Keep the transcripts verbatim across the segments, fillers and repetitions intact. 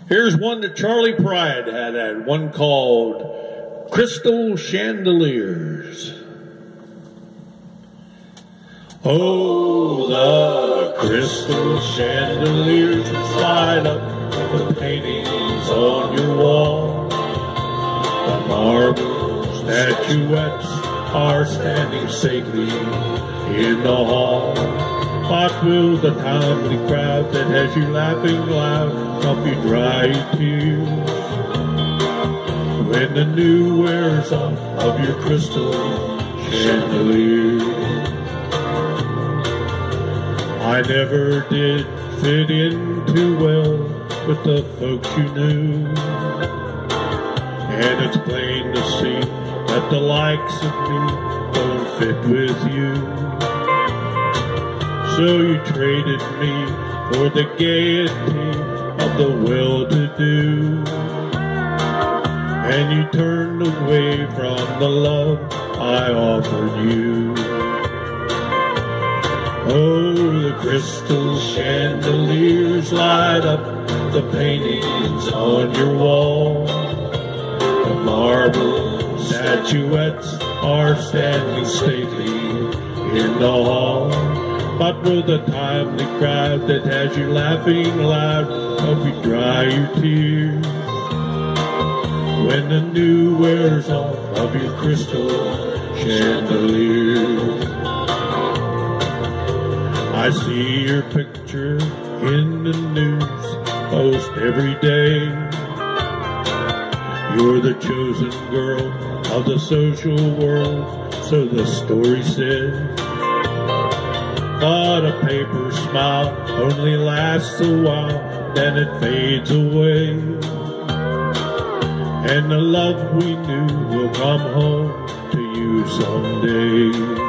Here's one that Charlie Pride had, had one called Crystal Chandeliers. Oh, the crystal chandeliers light up the paintings on your wall. The marble statuettes are standing stately in the hall. What will the timely crowd that has you laughing loud help you dry your tears? When the new wears off of your crystal chandelier. I never did fit in too well with the folks you knew, and it's plain to see that the likes of me don't fit with you. So you traded me for the gaiety of the well-to-do, and you turned away from the love I offered you. Oh, the crystal chandeliers light up the paintings on your wall. The marble statuettes are standing stately in the hall. But will the timely crowd that has you laughing loud help you dry your tears? When the new wears off of your crystal chandelier. I see your picture in the news post every day. You're the chosen girl of the social world, so the story says. But a paper smile only lasts a while, then it fades away. And the love we knew will come home to you someday.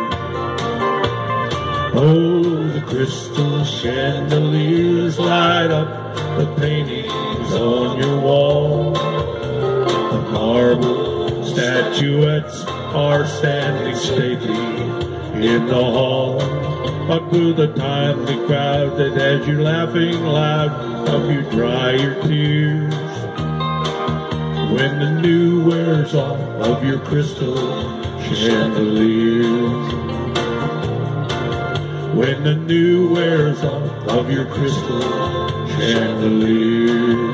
Oh, the crystal chandeliers light up the paintings on your wall. The marble statuettes are standing stately in the hall. But will the timely crowd that has you laughing loud help you dry your tears? When the new wears off of your crystal chandeliers. When the new wears off of your crystal chandeliers.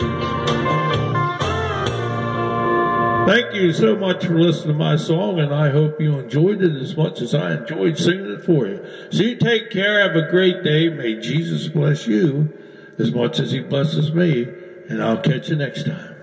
Thank you so much for listening to my song, and I hope you enjoyed it as much as I enjoyed singing it for you. So you take care, have a great day. May Jesus bless you as much as he blesses me, and I'll catch you next time.